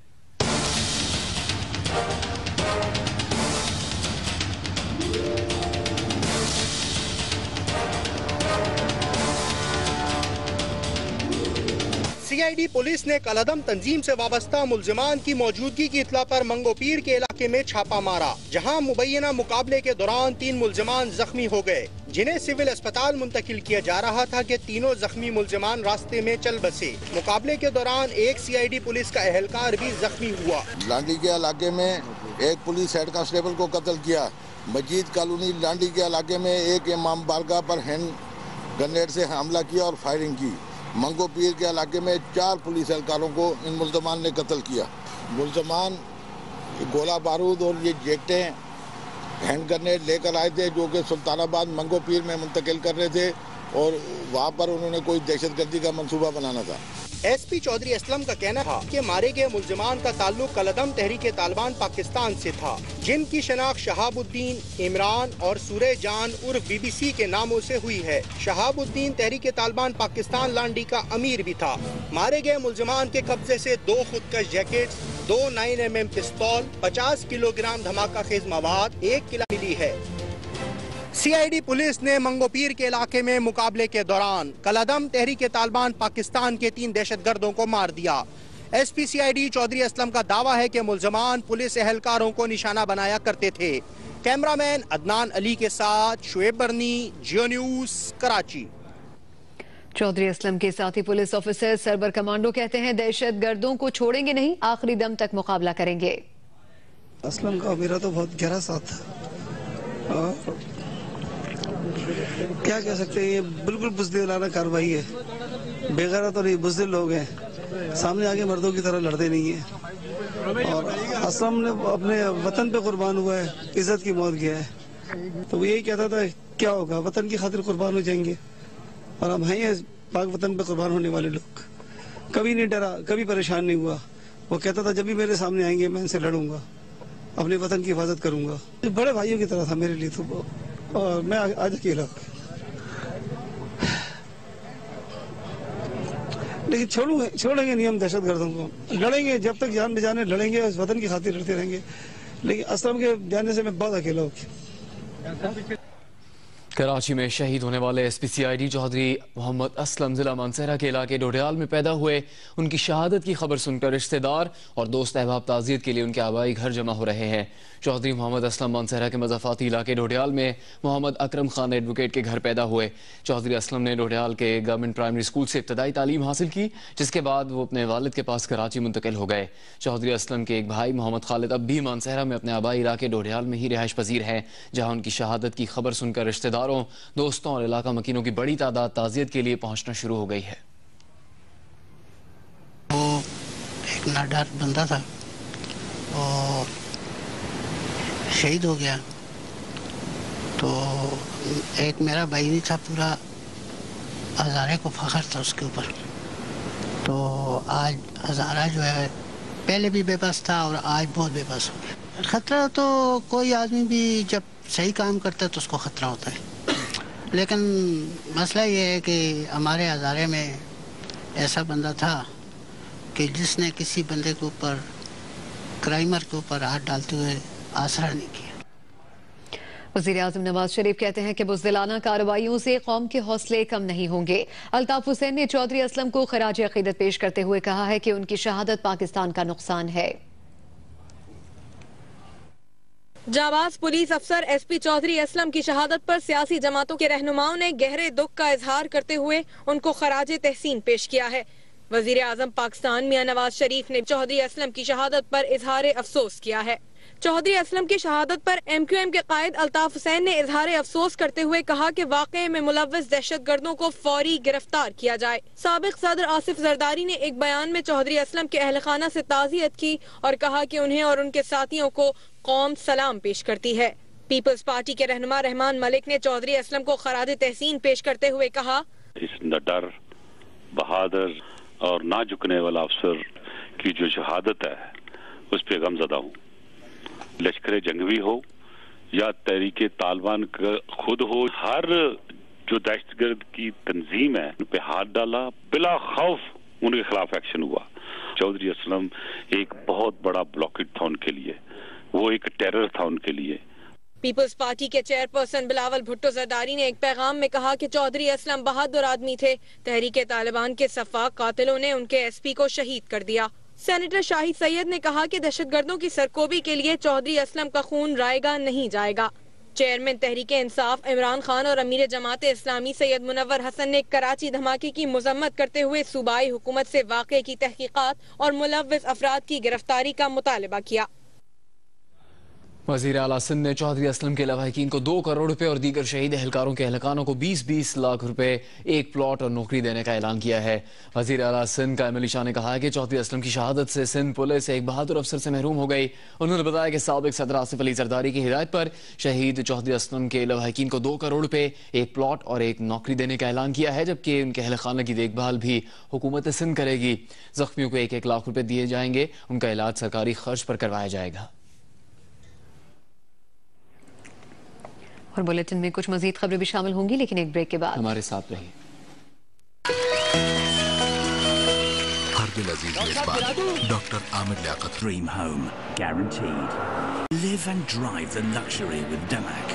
सीआईडी पुलिस ने कलअदम तंजीम से वाबस्ता मुलजिमान की मौजूदगी की इतला पर मंगोपीर के इलाके में छापा मारा, जहां मुबैना मुकाबले के दौरान तीन मुलजिमान जख्मी हो गए, जिन्हें सिविल अस्पताल मुंतकिल किया जा रहा था कि तीनों जख्मी मुलजिमान रास्ते में चल बसे। मुकाबले के दौरान एक सीआईडी पुलिस का एहलकार भी जख्मी हुआ। लांडी के इलाके में एक पुलिस हेड कांस्टेबल को कत्ल किया। मजीद कॉलोनी लांडी के इलाके में एक इमाम बारगाह पर हैंड ग्रेनेड से हमला किया और फायरिंग की। मंगोपीर के इलाके में चार पुलिस एहलकारों को इन मुल्ज़मान ने कत्ल किया। मुल्ज़मान गोला बारूद और ये जेटें हैंड ग्रेनेड लेकर आए थे, जो कि सुल्तानाबाद मंगोपीर में मुंतकिल कर रहे थे, और वहाँ पर उन्होंने कोई दहशतगर्दी का मंसूबा बनाना था। एसपी चौधरी असलम का कहना था कि मारे गए मुल्जिमान का ताल्लुक कलअदम तहरीक तालिबान पाकिस्तान से था, जिनकी शनाख्त शहाबुद्दीन, इमरान और सूरज जान उर्फ बीबीसी के नामों से हुई है। शहाबुद्दीन तहरीक तालिबान पाकिस्तान लांडी का अमीर भी था। मारे गए मुल्जिमान के कब्जे से दो खुदकश जैकेट्स, दो नाइन एम एम पिस्तौल, पचास किलोग्राम धमाका खेज मवाद, एक किलो मिली है। सीआईडी पुलिस ने मंगोपीर के इलाके में मुकाबले के दौरान कलअदम तहरीक तालिबान पाकिस्तान के तीन दहशतगर्दों को मार दिया। एसपी सीआईडी चौधरी असलम का दावा है कि मुल्जमान पुलिस एहलकारों को निशाना बनाया करते थे। कैमरामैन अदनान अली के साथ शुएब बर्नी, जियो न्यूज, कराची। चौधरी असलम के साथी पुलिस ऑफिसर सरबर कमांडो कहते हैं दहशतगर्दों को छोड़ेंगे नहीं, आखिरी दम तक मुकाबला करेंगे। असलम का मेरा तो बहुत गहरा साथ था, क्या कह सकते हैं, ये बिल्कुल बुज़दिलाना कार्रवाई है। बेगैरत और ये बुज़दिल लोग हैं, सामने आगे मर्दों की तरह लड़ते नहीं है। और असलम ने अपने वतन पे कुर्बान हुआ है, इज्जत की मौत किया है, तो वो यही कहता था क्या होगा, वतन की खातिर कुर्बान हो जाएंगे, और हम हैं पाक वतन पे कुर्बान होने वाले लोग। कभी नहीं डरा, कभी परेशान नहीं हुआ। वो कहता था जब भी मेरे सामने आएंगे मैं इनसे लड़ूंगा, अपने वतन की हिफाजत करूंगा। बड़े भाइयों की तरह था मेरे लिए तो, और मैं आज अकेला। लेकिन छोड़ूंगे छोड़ेंगे नहीं हम दहशतगर्दों को, लड़ेंगे जब तक जान बचाने लड़ेंगे, उस वतन की खातिर लड़ते रहेंगे। लेकिन असलम के जाने से मैं बहुत अकेला हूँ। कराची में शहीद होने वाले एसपी सीआईडी चौधरी मोहम्मद असलम जिला मानसहरा के इलाके डोडियाल में पैदा हुए। उनकी शहादत की खबर सुनकर रिश्तेदार और दोस्त अहबाब ताज़ियत के लिए उनके आबाई घर जमा हो रहे हैं। चौधरी मोहम्मद असलम मानसहरा के मज़ाफ़ाती इलाके डोडियाल में मोहम्मद अकरम खान एडवोकेट के घर पैदा हुए। चौधरी असलम ने डोडियाल के गवर्नमेंट प्राइमरी स्कूल से इब्तदाई तालीम हासिल की, जिसके बाद वो अपने वालिद के पास कराची मुंतकिल हो गए। चौधरी असलम के एक भाई मोहम्मद खालिद अब भी मानसहरा में अपने आबाई इलाके डोडियाल में ही रिहाइश पजीर हैं, जहाँ उनकी शहादत की खबर सुनकर रिश्तेदारों, दोस्तों और इलाका मकीनों की बड़ी तादाद ताज़ियत के लिए पहुंचना शुरू हो गई है। वो एक नाडर बंदा था और शहीद हो गया, तो एक मेरा भाई नहीं था, पूरा हज़ारे को फख्र था उसके ऊपर। तो आज हज़ारा जो है पहले भी बेबस था और आज बहुत बेबस हो गया। खतरा तो कोई आदमी भी जब सही काम करता है तो उसको खतरा होता है, लेकिन मसला ये है कि हमारे हज़ारे में ऐसा बंदा था कि जिसने किसी बंदे के ऊपर, क्राइमर के ऊपर हाथ डालते हुए आसरा नहीं किया। वज़ीर-ए-आज़म नवाज शरीफ कहते हैं कि बुज़दिलाना कार्रवाइयों से कौम के हौसले कम नहीं होंगे। अल्ताफ हुसैन ने चौधरी असलम को खराज अकीदत पेश करते हुए कहा है कि उनकी शहादत पाकिस्तान का नुकसान है। जाबाज पुलिस अफसर एसपी चौधरी असलम की शहादत पर सियासी जमातों के रहनुमाओं ने गहरे दुख का इजहार करते हुए उनको खराज तहसीन पेश किया है। वज़ीर आज़म पाकिस्तान मियां नवाज शरीफ ने चौधरी असलम की शहादत पर इजहार अफसोस किया है। चौधरी असलम की शहादत पर एम क्यू एम के कायद अल्ताफ हुसैन ने इजहार अफसोस करते हुए कहा कि वाक़े में मुलव्वस दहशत गर्दों को फौरी गिरफ्तार किया जाए। साबिक सदर आसिफ जरदारी ने एक बयान में चौधरी असलम के अहल खाना से ताज़ियत की और कहा कि उन्हें और उनके साथियों को कौम सलाम पेश करती है। पीपल्स पार्टी के रहनुमा रहमान मलिक ने चौधरी असलम को खराज तहसीन पेश करते हुए कहा, इस निडर, बहादुर और ना झुकने वाला अफसर की जो शहादत है उस पे गमज़दा हूँ। लश्कर जंगवी हो या तहरीके तालिबान का खुद हो, हर जो दहशतगर्द की तंजीम है उन पे हाथ डाला, बिला खौफ उनके खिलाफ एक्शन हुआ। चौधरी असलम एक बहुत बड़ा ब्लॉकेट था उनके लिए, वो एक टेरर था उनके लिए। पीपल्स पार्टी के चेयरपर्सन बिलावल भुट्टो जरदारी ने एक पैगाम में कहा कि चौधरी असलम बहादुर आदमी थे। तहरीके तालिबान के सफाक कातिलों ने उनके एसपी को शहीद कर दिया। सेनेटर शाहिद सैयद ने कहा कि दहशतगर्दों की सरकोबी के लिए चौधरी असलम का खून रायगा नहीं जाएगा। चेयरमैन तहरीके इंसाफ इमरान खान और अमीर जमात इस्लामी सैयद मुनव्वर हसन ने कराची धमाके की मजम्मत करते हुए सूबाई हुकूमत से वाक़े की तहकीकात और मुलव्विस अफराद की गिरफ्तारी का मुतालबा किया। वज़ीर आला सिंध ने चौधरी असलम के लवाहिकीन को दो करोड़ रुपए और दीगर शहीद एहलकारों के एहलकानों को बीस बीस लाख रुपए, एक प्लॉट और नौकरी देने का ऐलान किया है। वज़ीर आला सिंध का एम शाह ने कहा है कि चौधरी असलम की शहादत से सिंध पुलिस एक बहादुर अफसर से महरूम हो गई। उन्होंने बताया कि साबिक सदर आसिफ अली जरदारी की हिदायत पर शहीद चौधरी असलम के लवाहिकीन को दो करोड़ रुपए, एक प्लॉट और एक नौकरी देने का ऐलान किया है, जबकि उनके एहलखाना की देखभाल भी हुकूमत सिंध करेगी। जख्मियों को एक एक लाख रुपए दिए जाएंगे, उनका इलाज सरकारी खर्च पर करवाया जाएगा। और बुलेटिन में कुछ मजीद खबरें भी शामिल होंगी, लेकिन एक ब्रेक के बाद हमारे साथ रहिए। हर दिल अजीज मेजबान doctor Aamir Liaquat. Dream home guaranteed. Live and drive the luxury with Damac.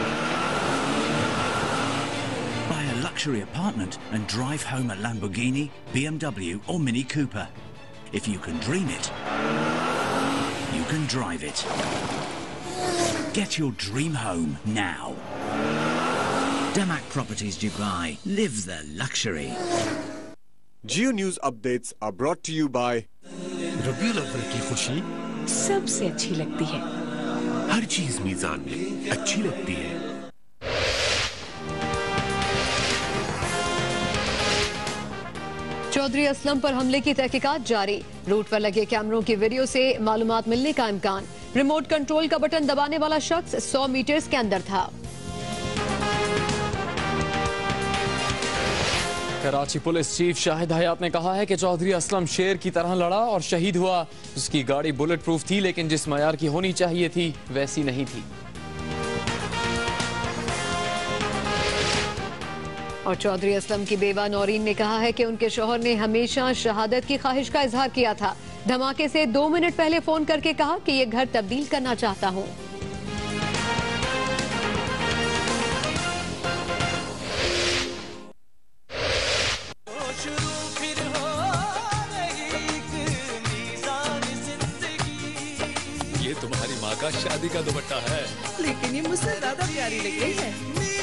Buy a luxury apartment and drive home a Lamborghini, B M W or Mini Cooper. If you can dream it, you can drive it. Get your dream home now. Damac Properties Dubai. Live the luxury. Geo News updates are brought to you by Rabi ul Awwal की खुशी सबसे अच्छी लगती है। हर चीज मीजान में अच्छी लगती है। चौधरी असलम पर हमले की तहकीकात जारी। रूट पर लगे कैमरों की वीडियो से मालूमात मिलने का इम्कान। रिमोट कंट्रोल का बटन दबाने वाला शख्स सौ मीटर्स के अंदर था। कराची पुलिस चीफ शाहिद हयात ने कहा है कि चौधरी असलम शेर की तरह लड़ा और शहीद हुआ। उसकी गाड़ी बुलेट प्रूफ थी, लेकिन जिस मयार की होनी चाहिए थी वैसी नहीं थी। और चौधरी असलम की बेवा नौरीन ने कहा है कि उनके शौहर ने हमेशा शहादत की ख्वाहिश का इजहार किया था। धमाके से दो मिनट पहले फोन करके कहा कि ये घर तब्दील करना चाहता हूं। ये तुम्हारी माँ का शादी का दुपट्टा है, लेकिन ये मुझसे ज्यादा प्यारी लग रही है।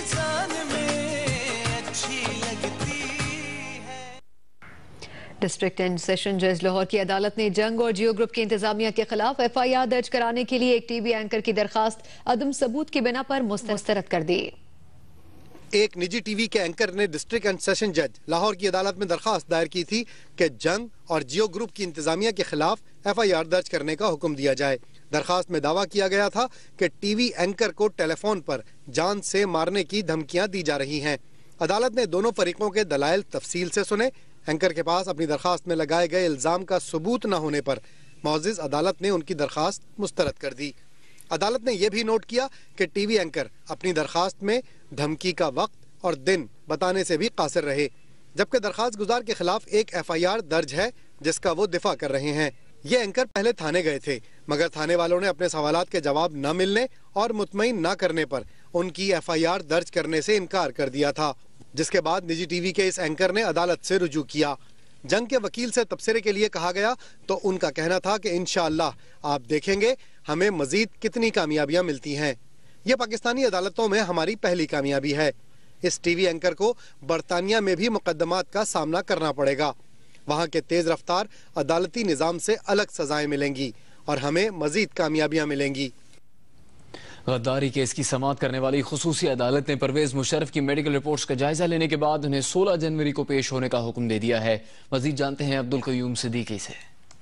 डिस्ट्रिक्ट एंड सेशन जज लाहौर की अदालत ने जंग और जियो ग्रुप की इंतजामिया के खिलाफ एफ आई आर दर्ज कराने के लिए एक टीवी एंकर की दरखास्त अदम सबूत की बिना पर मुस्तरद कर दी। एक निजी टीवी के एंकर ने डिस्ट्रिक्ट एंड सेशन जज लाहौर की अदालत में दरखास्त दायर की थी कि जंग और जियो ग्रुप की इंतजामिया के खिलाफ एफ आई आर दर्ज करने का हुक्म दिया जाए। दरखास्त में दावा किया गया था कि टीवी एंकर को टेलीफोन पर जान से मारने की धमकियां दी जा रही हैं। अदालत ने दोनों फरीकों के दलाइल तफसील से सुने। एंकर के पास अपनी दरखास्त में लगाए गए इल्जाम का सबूत न होने पर मौजिज अदालत ने उनकी दरखास्त मुस्तरद कर दी। अदालत ने यह भी नोट किया कि टीवी एंकर अपनी दरखास्त में धमकी का वक्त और दिन बताने से भी कासिर रहे। जबकि दरखास्त गुजार के खिलाफ एक एफ आई आर दर्ज है, जिसका वो दिफा कर रहे हैं। ये एंकर पहले थाने गए थे, मगर थाने वालों ने अपने सवालात के जवाब न मिलने और मुतमईन न करने पर उनकी एफ आई आर दर्ज करने से इनकार कर दिया था, जिसके बाद निजी टीवी के इस एंकर ने अदालत से रुजू किया। जंग के वकील से तबसरे के लिए कहा गया तो उनका कहना था कि इंशाअल्लाह आप देखेंगे हमें मजीद कितनी कामयाबियां मिलती हैं। ये पाकिस्तानी अदालतों में हमारी पहली कामयाबी है। इस टीवी एंकर को बरतानिया में भी मुकदमात का सामना करना पड़ेगा। वहाँ के तेज रफ्तार अदालती निज़ाम से अलग सजाएं मिलेंगी और हमें मजीद कामयाबियां मिलेंगी। गद्दारी केस की समाअत करने वाली खुसूसी अदालत ने परवेज मुशर्रफ की मेडिकल रिपोर्ट्स का जायजा लेने के बाद उन्हें सोलह जनवरी को पेश होने का हुक्म दे दिया है। मजीद जानते हैं अब्दुल कयूम सिद्दीकी से।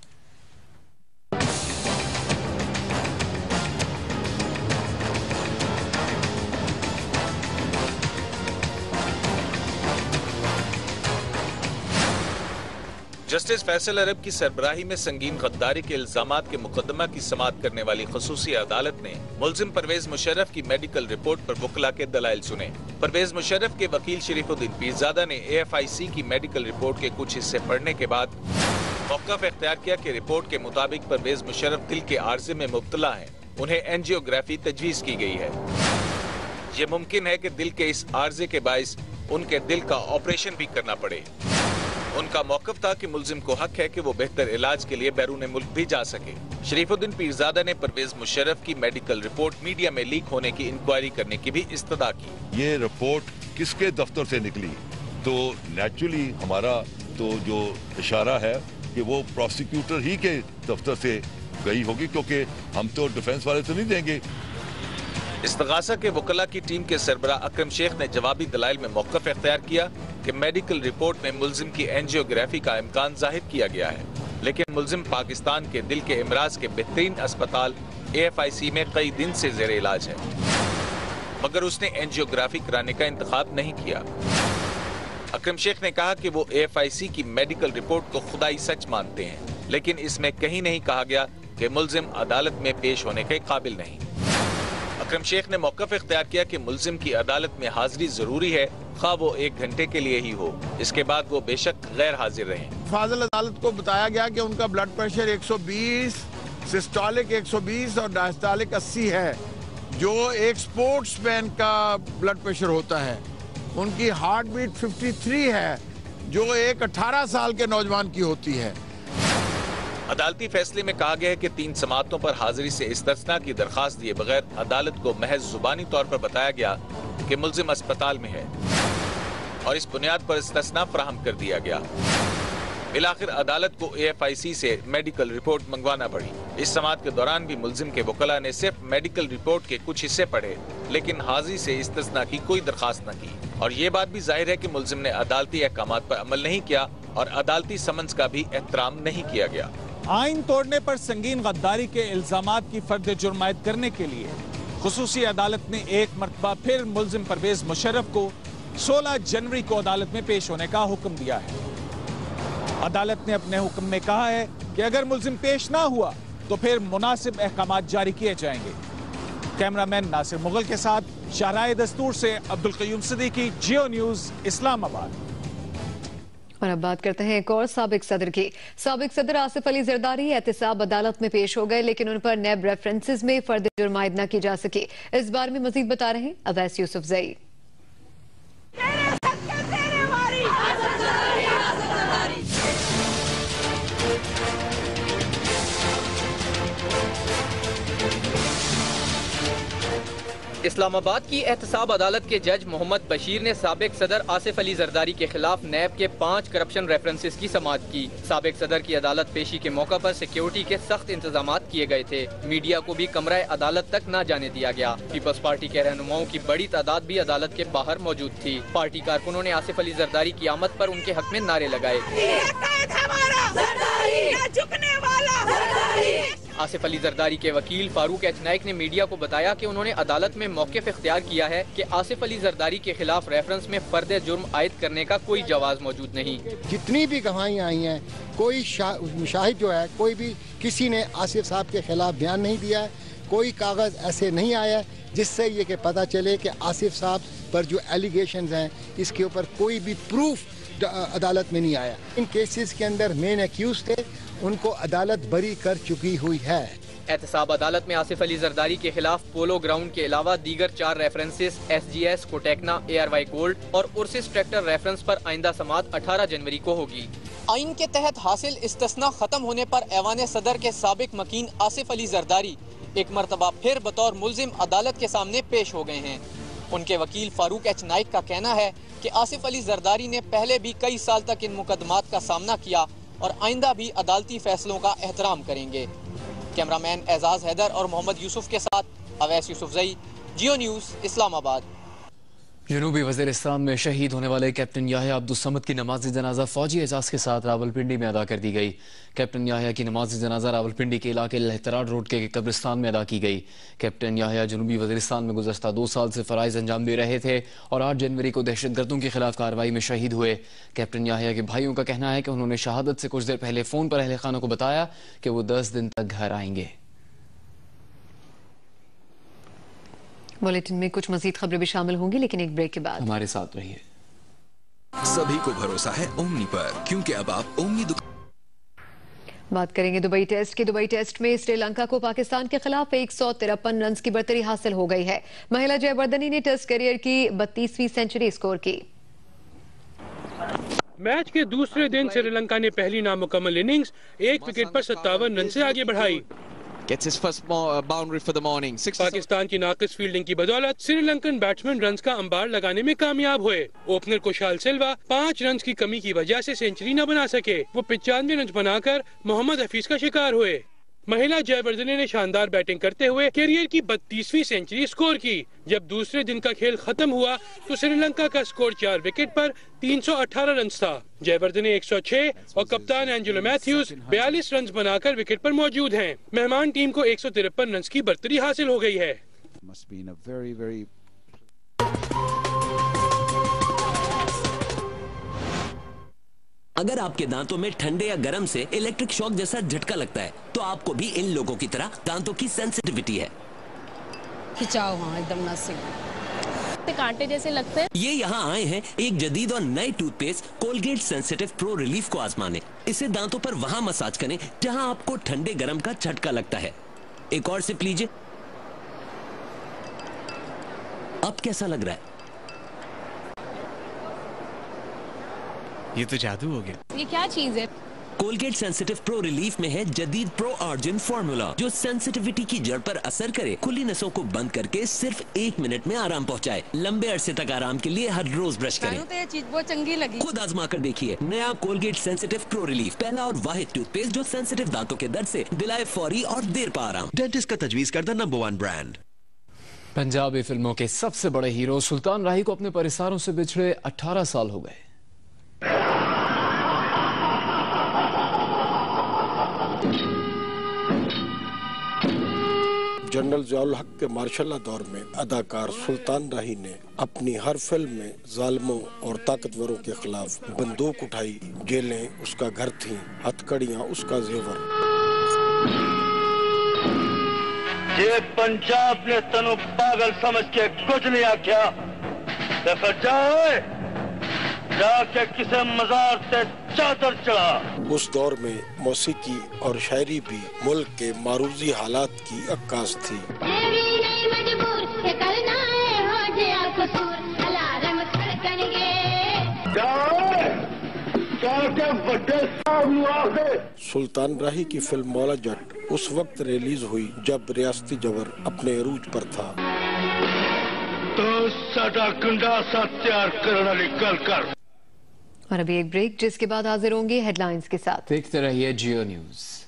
जस्टिस फैसल अरब की सरबराही में संगीन गद्दारी के इल्जामात के मुकदमा की समाअत करने वाली खुसूसी अदालत ने मुलजिम परवेज मुशर्रफ की मेडिकल रिपोर्ट पर वकला के दलाइल सुने। परवेज मुशर्रफ के वकील शरीफुद्दीन पीरजादा ने ए एफ आई सी की मेडिकल रिपोर्ट के कुछ हिस्से पढ़ने के बाद मौक़िफ़ इख्तियार किया कि रिपोर्ट के मुताबिक परवेज मुशर्रफ दिल के आर्जे में मुब्तला हैं। उन्हें एंजियोग्राफी तजवीज़ की गई है। ये मुमकिन है कि दिल के इस आर्जे के बाइस उनके दिल का ऑपरेशन भी करना पड़े। उनका मौक़िफ़ था कि मुल्जिम को हक है कि वो बेहतर इलाज के लिए बैरून मुल्क भी जा सके। शरीफुद्दीन पीरजादा ने परवेज मुशर्रफ की मेडिकल रिपोर्ट मीडिया में लीक होने की इंक्वायरी करने की भी इस्तदा की। ये रिपोर्ट किसके दफ्तर से निकली, तो नेचुरली हमारा तो जो इशारा है कि वो प्रोसिक्यूटर ही के दफ्तर से गई होगी, क्योंकि हम तो डिफेंस वाले तो नहीं देंगे। इस्तगासा के वकला की टीम के सरबरा अकरम शेख ने जवाबी दलाइल में मौक़िफ़ इख्तियार किया कि मेडिकल रिपोर्ट में मुल्जिम की एंजियोग्राफी का इम्कान जाहिर किया गया है, लेकिन मुल्जिम पाकिस्तान के दिल के इमराज के बेहतरीन अस्पताल ए एफ आई सी में कई दिन से ज़ेर इलाज है, मगर उसने एंजियोग्राफी कराने का इंतखाब नहीं किया। अकरम शेख ने कहा कि वो ए एफ आई सी की मेडिकल रिपोर्ट को खुदाई सच मानते हैं, लेकिन इसमें कहीं नहीं कहा गया कि मुल्जिम अदालत में पेश होने के काबिल नहीं। अकरम शेख ने मौक़िफ़ इख्तियार किया कि मुल्जिम की अदालत में हाजिरी जरूरी है, खा वो एक घंटे के लिए ही हो, इसके बाद वो बेशक गैर हाजिर रहें। फाजिल अदालत को बताया गया कि उनका ब्लड प्रेशर एक सौ बीस, सिस्टोलिक एक सौ बीस और डायस्टोलिक अस्सी है, जो एक स्पोर्ट्स मैन का ब्लड प्रेशर होता है। उनकी हार्ट बीट तिरेपन है, जो एक अठारह साल के नौजवान की होती है। अदालती फैसले में कहा गया है कि तीन समातों पर हाजिरी से इस्तिस्ना की दरखास्त दिए बगैर अदालत को महज जुबानी तौर पर बताया गया कि मुल्जिम अस्पताल में है और इस बुनियाद पर इस्तिस्ना फराहम कर दिया गया। बिलाखिर अदालत को ए एफ आई सी से मेडिकल रिपोर्ट मंगवाना पड़ी। इस समाअत के दौरान भी मुल्जिम के वकला ने सिर्फ मेडिकल रिपोर्ट के कुछ हिस्से पढ़े, लेकिन हाजिरी से इस्तिस्ना की कोई दरखास्त न की। और ये बात भी जाहिर है कि मुल्जिम ने अदालती अहकामात पर अमल नहीं किया और अदालती समन्स का भी एहतराम नहीं किया गया। आइन तोड़ने पर संगीन गद्दारी के इल्जामात की फर्द जुर्म आयद करने के लिए खुसूसी अदालत ने एक मरतबा फिर मुल्जिम परवेज मुशर्रफ को सोलह जनवरी को अदालत में पेश होने का हुक्म दिया है। अदालत ने अपने हुक्म में कहा है कि अगर मुल्जिम पेश ना हुआ तो फिर मुनासिब अहकामात जारी किए जाएंगे। कैमरामैन नासिर मुगल के साथ शाहराए दस्तूर से अब्दुल कयूम सिद्दीकी, जियो न्यूज, इस्लामाबाद। और अब बात करते हैं एक और साबिक सदर की। साबिक सदर आसिफ अली जरदारी एहतिसाब अदालत में पेश हो गए, लेकिन उन पर नैब रेफरेंसेस में फर्द जुर्म आयद न की जा सकी। इस बारे में मजीद बता रहे हैं अवैस यूसुफ जई। इस्लामाबाद की एहतसाब अदालत के जज मोहम्मद बशीर ने साबिक सदर आसिफ अली जरदारी के खिलाफ नैब के पाँच करप्शन रेफरेंसेस की समाअत की। साबिक सदर की अदालत पेशी के मौका पर सिक्योरिटी के सख्त इंतजाम किए गए थे। मीडिया को भी कमरा अदालत तक न जाने दिया गया। पीपल्स पार्टी के रहनुमाओं की बड़ी तादाद भी अदालत के बाहर मौजूद थी। पार्टी कारकुनों ने आसिफ अली जरदारी की आमद पर उनके हक में नारे लगाए। आसिफ अली जरदारी के वकील फारूक एच नाइक ने मीडिया को बताया कि उन्होंने अदालत में मौक़िफ़ इख्तियार किया है कि आसिफ अली जरदारी के खिलाफ रेफरेंस में फर्द जुर्म आयद करने का कोई जवाज मौजूद नहीं। जितनी भी गवाहियाँ आई हैं, कोई मुशाहिद जो है, कोई भी किसी ने आसिफ साहब के खिलाफ बयान नहीं दिया है। कोई कागज़ ऐसे नहीं आया जिससे ये कि पता चले कि आसिफ साहब पर जो एलिगेशंस हैं इसके ऊपर कोई भी प्रूफ अदालत में नहीं आया। इन केसेस के अंदर मेन एक्यूज थे, उनको अदालत बरी कर चुकी हुई है। एहतसाब अदालत में आसिफ अली जरदारी के खिलाफ पोलो ग्राउंड के अलावा दीगर चार references S G S, Cotecna, A R Y gold और उर्सिस ट्रैक्टर रेफरेंस पर आइंदा समाअत अठारह जनवरी को होगी। आइन के तहत हासिल इस्तिस्ना खत्म होने पर ऐवान सदर के साबिक मकीन आसिफ अली जरदारी एक मरतबा फिर बतौर मुल्जिम अदालत के सामने पेश हो गए हैं। उनके वकील फारूक एच नाइक का कहना है कि आसिफ अली जरदारी ने पहले भी कई साल तक इन मुकदमात का सामना किया और आइंदा भी अदालती फैसलों का एहतराम करेंगे। कैमरामैन एजाज हैदर और मोहम्मद यूसुफ के साथ अवैस यूसुफजई, जियो न्यूज़, इस्लामाबाद। जनूबी वज़ीरिस्तान में शहीद होने वाले कैप्टन याह्या अब्दुस्समद की नमाज जनाजा फौजी एजाज के साथ रावलपिंडी में अदा कर दी गई। कैप्टन याह्या की नमाज जनाजा रावलपिंडी के इलाके लहतराड रोड के कब्रिस्तान में अदा की गई। कैप्टन याह्या जनूबी वज़ीरिस्तान में गुज़श्ता दो साल से फ़राइज़ अंजाम दे रहे थे और आठ जनवरी को दहशतगर्दों के खिलाफ कार्रवाई में शहीद हुए। कैप्टन याह्या के भाइयों का कहना है कि उन्होंने शहादत से कुछ देर पहले फ़ोन पर अहले खाना को बताया कि वो दस दिन तक घर आएंगे। बुलेटिन में कुछ मजीद खबरें भी शामिल होंगी, लेकिन एक ब्रेक के बाद हमारे साथ रहिए। सभी को भरोसा है ओमनी पर, क्योंकि अब आप ओमनी बात करेंगे दुबई टेस्ट की। दुबई टेस्ट में श्रीलंका को पाकिस्तान के खिलाफ एक सौ तिरपन रन की बढ़तरी हासिल हो गई है। महिला जयवर्धनी ने टेस्ट करियर की बत्तीसवीं सेंचुरी स्कोर की। मैच के दूसरे दिन श्रीलंका ने पहली नामुकम्मल इनिंग्स एक विकेट पर सत्तावन रन से आगे बढ़ाई। Gets his first boundary for the morning. Pakistan की नाकिस फील्डिंग की बदौलत श्रीलंकन बैट्समैन रन्स का अंबार लगाने में कामयाब हुए। ओपनर कुशाल सिल्वा पाँच रन की कमी की वजह से सेंचुरी न बना सके। वो पिचानवे रन बनाकर मोहम्मद हफीज का शिकार हुए। महिला जयवर्धने ने शानदार बैटिंग करते हुए कैरियर की बत्तीसवीं सेंचुरी स्कोर की। जब दूसरे दिन का खेल खत्म हुआ तो श्रीलंका का स्कोर चार विकेट पर तीन सौ अठारह रन था। जयवर्धने एक सौ छह और कप्तान एंजेलो मैथ्यूज बयालीस रन बनाकर विकेट पर मौजूद हैं। मेहमान टीम को एक सौ तिरपन रन की बढ़तरी हासिल हो गई है। अगर आपके दांतों में ठंडे या गर्म से इलेक्ट्रिक शॉक जैसा झटका लगता है तो आपको भी इन लोगों की तरह दांतों की सेंसिटिविटी है। खिंचाव, हाँ, एकदम नस कांटे जैसे लगते हैं। ये यहाँ आए हैं एक जदीद और नई toothpaste Colgate sensitive pro relief को आजमाने। इसे दांतों पर वहाँ मसाज करें जहाँ आपको ठंडे गर्म का झटका लगता है। एक और सिप लीजिए। अब कैसा लग रहा है? ये तो जादू हो गया। ये क्या चीज है? कोलगेट सेंसिटिव प्रो रिलीफ में है जदीद प्रो अर्जिन फॉर्मूला जो सेंसिटिविटी की जड़ पर असर करे, खुली नसों को बंद करके सिर्फ एक मिनट में आराम पहुंचाए। लंबे अरसे तक आराम के लिए हर रोज ब्रश करें। तो ये चीज बहुत चंगी लगी। खुद आजमा कर देखिए नया कोलगेट सेंसिटिव प्रो रिलीफ, पहला और वाहिद टूथपेस्ट जो सेंसिटिव दांतों के दर्द से दिलाए फौरी और देर पा आराम। डेंटिस्ट का तजवीज करदा नंबर वन ब्रांड। पंजाबी फिल्मों के सबसे बड़े हीरो सुल्तान राही को अपने परिसारों से बिछड़े अठारह साल हो गए। जनरल ज़ियाउल हक के मार्शल दौर में अदाकार सुल्तान राही ने अपनी हर फिल्म में जालिमों और ताकतवरों के खिलाफ बंदूक उठाई। जेलें उसका घर थीं, हथकड़ियां उसका जेवर। ये पंजाब ने तनु पागल समझ के कुछ नहीं आख्या, देखो जाए जाके किसे मजार से चादर चढ़ा। उस दौर में मौसीकी और शायरी भी मुल्क के मारूजी हालात की अक्कास थी। सुल्तान राही की फिल्म मौला जट उस वक्त रिलीज हुई जब रियासती जबर अपने अरूज पर था। तो साडा गुंडा सा तैयार करने वाली गल कर। और अभी एक ब्रेक, जिसके बाद हाजिर होंगे हेडलाइंस के साथ। देखते रहिए जियो न्यूज़।